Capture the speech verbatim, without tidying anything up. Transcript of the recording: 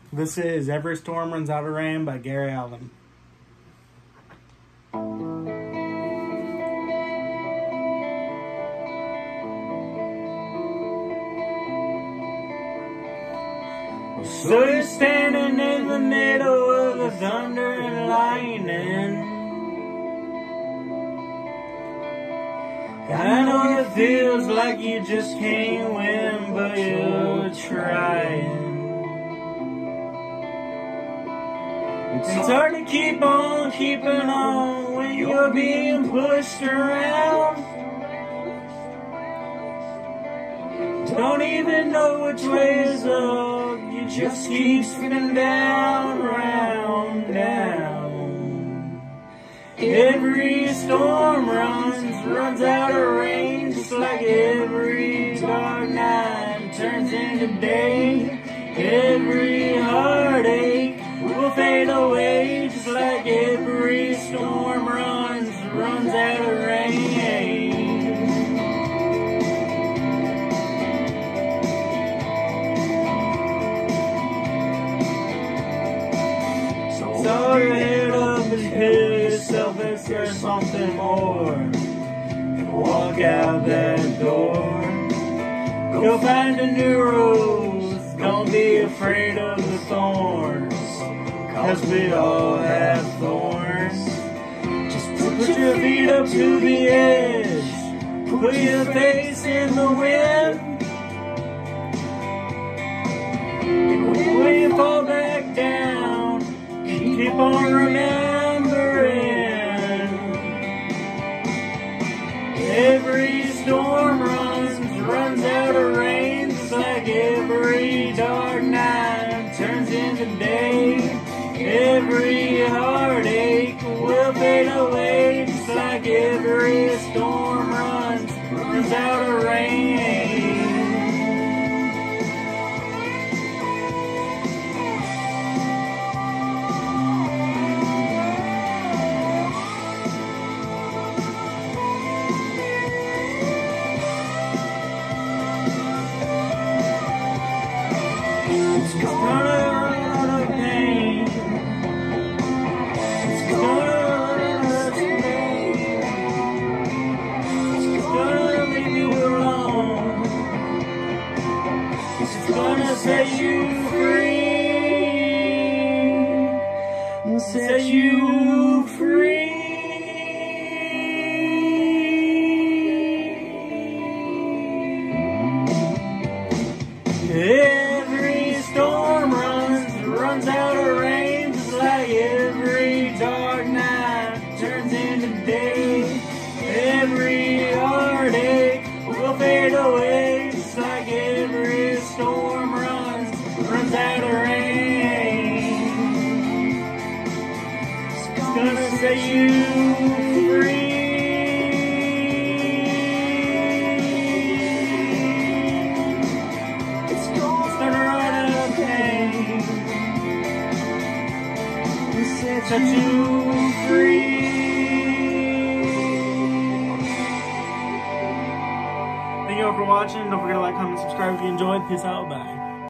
This is Every Storm Runs Out of Rain by Gary Allan. So you're standing in the middle of the thunder and lightning. I know it feels like you just can't win, but you're trying. It's hard to keep on keeping on when you're being pushed around. Don't even know which way is up, you just keep spinning down, round, down. Every storm runs, runs out of rain, just like every dark night turns into day. Every heartache will fade away, just like every storm runs, runs out of rain. So your head up and tell yourself if there's something more, and walk out that door. Go find a new rose, don't be afraid of the thorns, cause we all have thorns. Just put your feet up to the edge, put your face in the wind. When you fall back down, keep on remembering. Every storm runs, runs out of rain, just like every dark night turns into day. Every heartache will fade away, just like every storm runs, runs out of rain. It's gonna run out of pain. It's gonna run out of pain. It's gonna leave you alone. It's gonna set you free. Set you free. Every storm runs, runs out of rain, just like every dark night turns into day. Every heartache will fade away, just like every storm runs, runs out of rain. It's gonna set you free. Set you free. Thank you all for watching. Don't forget to like, comment, subscribe if you enjoyed. Peace out. Bye.